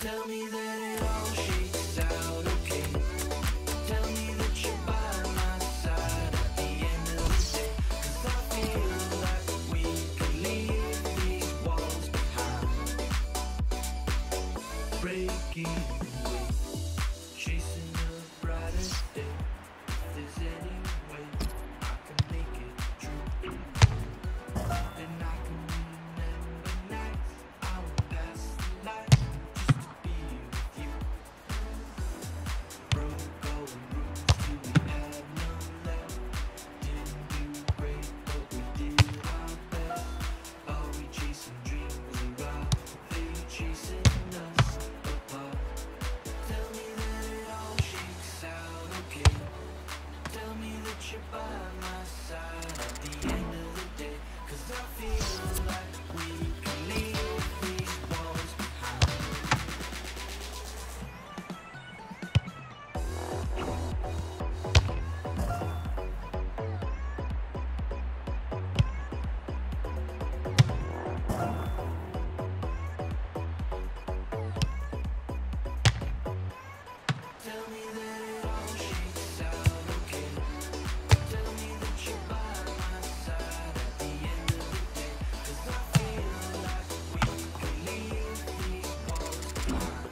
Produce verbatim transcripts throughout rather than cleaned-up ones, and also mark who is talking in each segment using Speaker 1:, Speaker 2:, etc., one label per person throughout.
Speaker 1: Tell me that it all shakes out okay. Tell me that you're by my side at the end of the day. 'Cause I feel like we can leave these walls behind. Breaking away, chasing a brighter day. If there's any way I can make it true, then I can remember nights I will pass the light just to be with you. Broke all the rules till we had none left. Didn't do great, but we did our best. Are we chasing dreams or are they chasing us apart? Tell me that it all shakes out okay. Tell me that you're by my side at the end of the day. 'Cause I feel like we can leave these walls behind. Tell me that it all shakes out okay. Tell me that you're by my side at the end of the day. 'Cause I feel like we can leave these walls behind.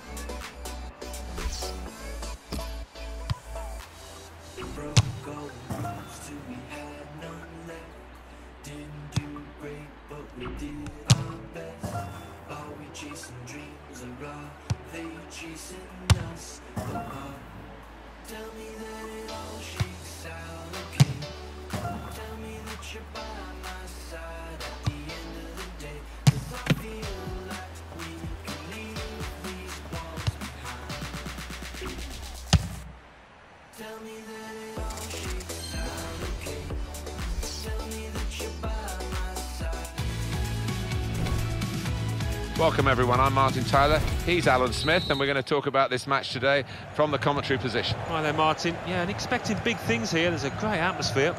Speaker 1: Broke all the rules till we had none left. Didn't do great, but we did our best. Are we chasing dreams or are they chasing us apart? Tell me that it all shakes out okay. Tell me that you're by my side at the end of the day. 'Cause I feel like we can leave these walls behind. Tell me that it all shakes out okay. Tell me that you're by my side.
Speaker 2: Welcome everyone, I'm Martin Tyler, he's Alan Smith, and we're going to talk about this match today from the commentary position.
Speaker 3: Hi there, Martin. Yeah, and expecting big things here. There's a great atmosphere.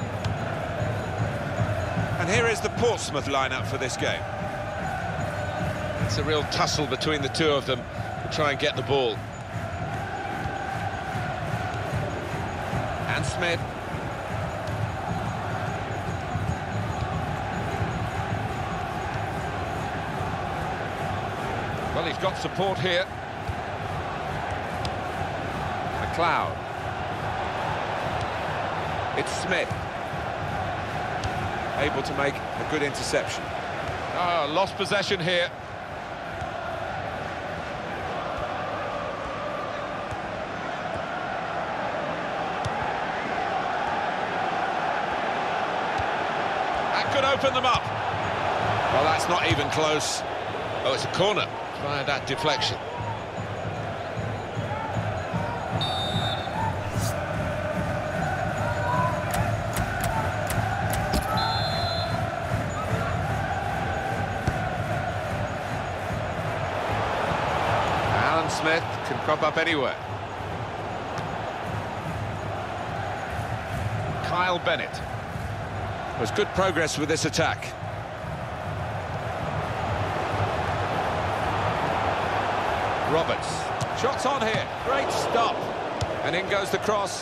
Speaker 4: And here is the Portsmouth lineup for this game.
Speaker 2: It's a real tussle between the two of them to try and get the ball. And Smith. Well, he's got support here. McLeod. It's Smith.
Speaker 4: Able to make a good interception.
Speaker 2: Ah, lost possession here. That could open them up. Well, that's not even close. Oh, it's a corner via that deflection. Alan Smith can crop up anywhere. Kyle Bennett.
Speaker 4: There's good progress with this attack.
Speaker 2: Roberts. Shots on here. Great stop. And in goes the cross.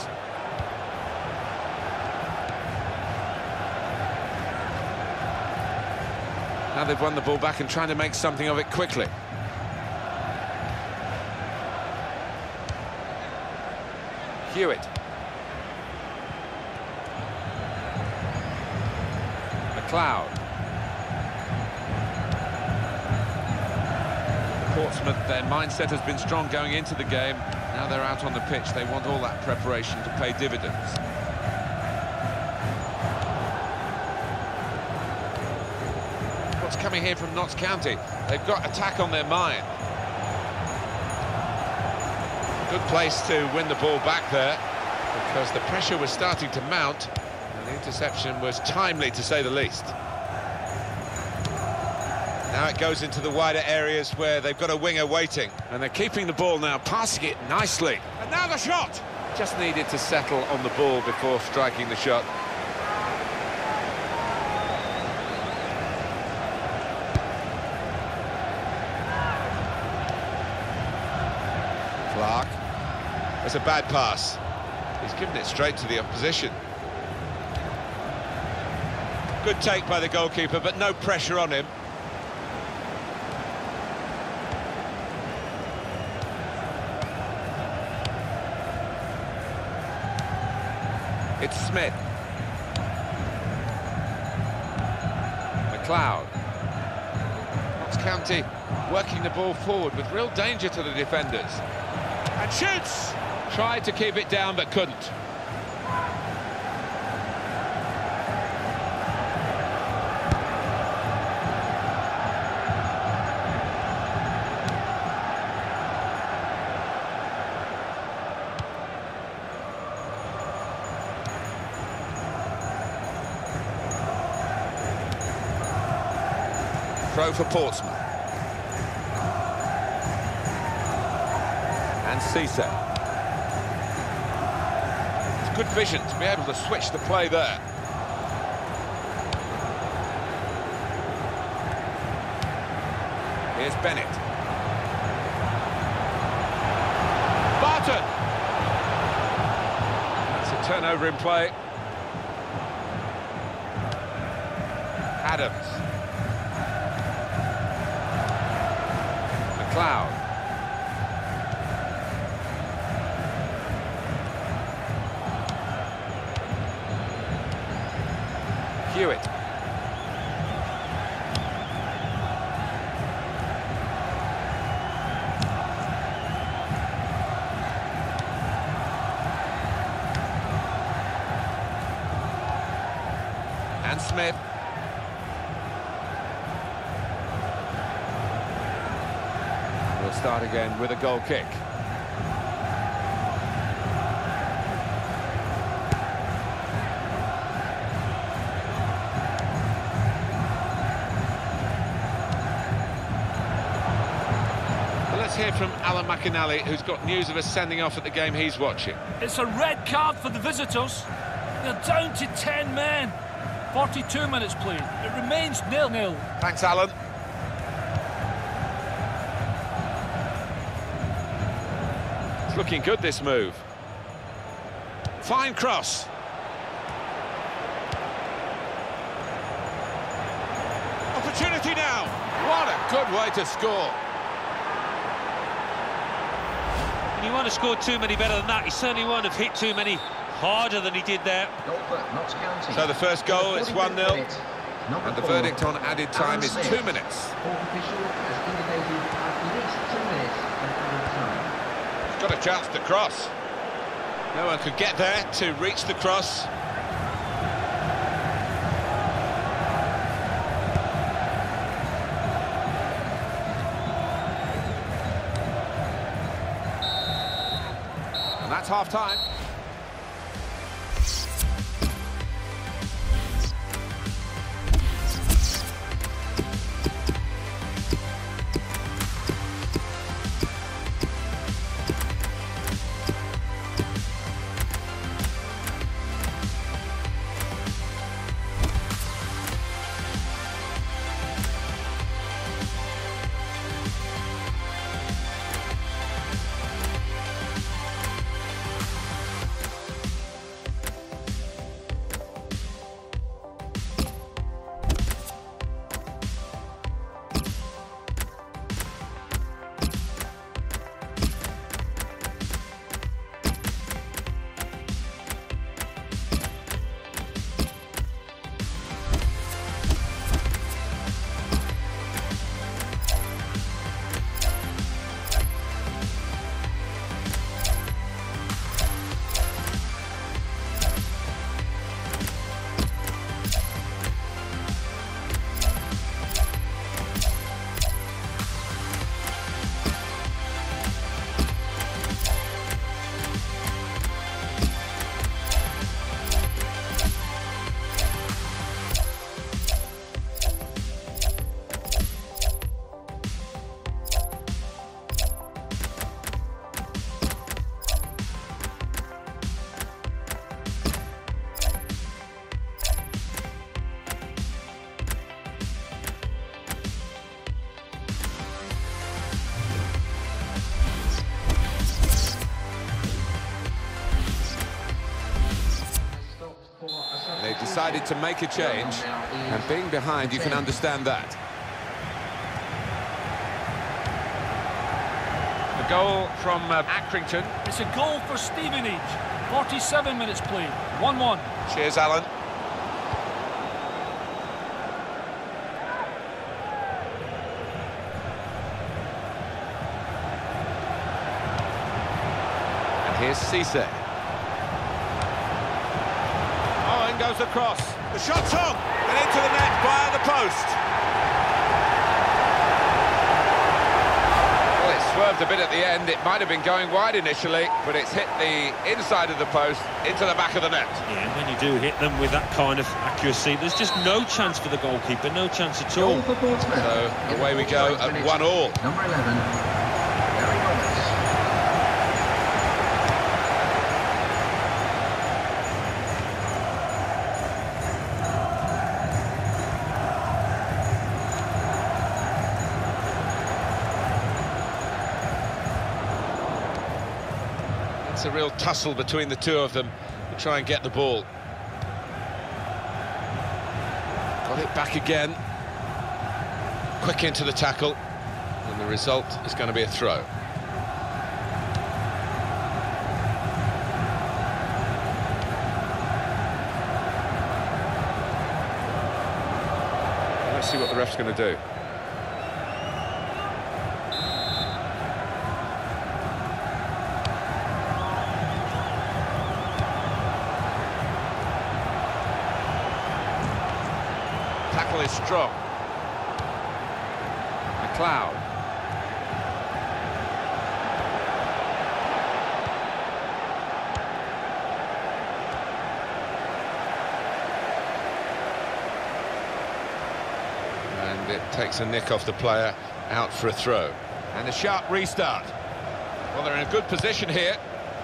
Speaker 2: Now they've won the ball back and trying to make something of it quickly. Hewitt. McLeod. Portsmouth, their mindset has been strong going into the game. Now they're out on the pitch. They want all that preparation to pay dividends. What's coming here from Notts County? They've got attack on their mind. Good place to win the ball back there, because the pressure was starting to mount, and the interception was timely, to say the least. Now it goes into the wider areas where they've got a winger waiting, and they're keeping the ball now, passing it nicely.
Speaker 4: And now the shot!
Speaker 2: Just needed to settle on the ball before striking the shot. Clark. That's a bad pass. He's given it straight to the opposition. Good take by the goalkeeper, but no pressure on him. It's Smith. McLeod. Notts County working the ball forward with real danger to the defenders.
Speaker 4: And shoots!
Speaker 2: Tried to keep it down, but couldn't.
Speaker 4: Throw for Portsmouth. And Cisse.
Speaker 2: It's good vision to be able to switch the play there.
Speaker 4: Here's Bennett.
Speaker 2: Barton! That's a turnover in play. Adams. McLeod. Hewitt. And Smith. We'll start again with a goal kick. Well, let's hear from Alan McInally, who's got news of us sending off at the game he's watching.
Speaker 5: It's a red card for the visitors. They're down to ten men. forty-two minutes played. It remains nil nil.
Speaker 2: Thanks, Alan. It's looking good, this move. Fine cross. Opportunity now. What a good way to score.
Speaker 3: And you want to score too many better than that. He certainly won't have hit too many harder than he did there.
Speaker 2: So the first goal, it's one nil. And the verdict on added time is two minutes. He's got a chance to cross. No one could get there to reach the cross. And that's half-time.
Speaker 4: decided to make a change, and being behind, you can understand that.
Speaker 2: The goal from uh, Accrington.
Speaker 5: It's a goal for Stevenage. forty-seven minutes played, one one.
Speaker 2: Cheers, Alan. And here's Cisse.
Speaker 4: Oh, in goes the cross. The shot's on, and into the net via the post.
Speaker 2: Well, it swerved a bit at the end. It might have been going wide initially, but it's hit the inside of the post into the back of the net.
Speaker 3: Yeah, and when you do hit them with that kind of accuracy, there's just no chance for the goalkeeper, no chance at all.
Speaker 2: So away we go at one all.
Speaker 6: Number eleven, Gary Roberts.
Speaker 2: It's a real tussle between the two of them to try and get the ball. Got it back again. Quick into the tackle. And the result is going to be a throw. Let's see what the ref's going to do. Tackle is strong. McLeod. And it takes a nick off the player, out for a throw.
Speaker 4: And a sharp restart.
Speaker 2: Well, they're in a good position here.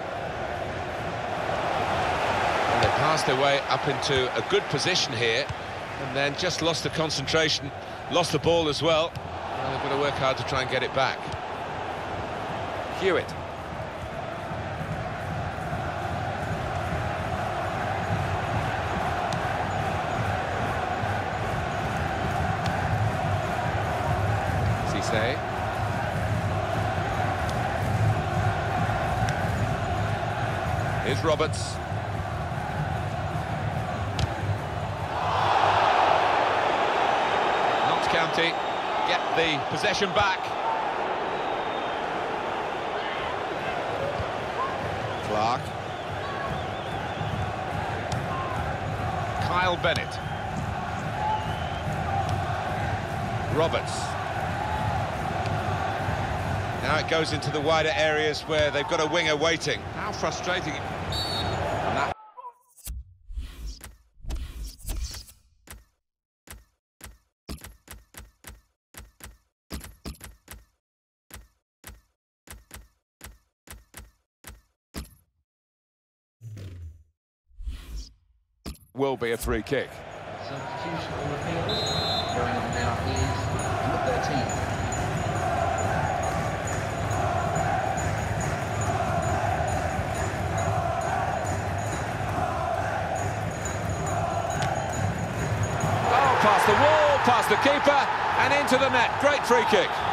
Speaker 2: And they passed their way up into a good position here, and then just lost the concentration, lost the ball as well. Well, they've got to work hard to try and get it back.
Speaker 4: Hewitt.
Speaker 2: Cisse. Here's Roberts. Notts County get the possession back.
Speaker 4: Clark.
Speaker 2: Kyle Bennett. Roberts. Now it goes into the wider areas where they've got a winger waiting. How frustrating. And that
Speaker 4: will be a free kick.
Speaker 6: Substitution on the field. Going on now is number thirteen.
Speaker 4: Oh, past the wall, past the keeper, and into the net. Great free kick.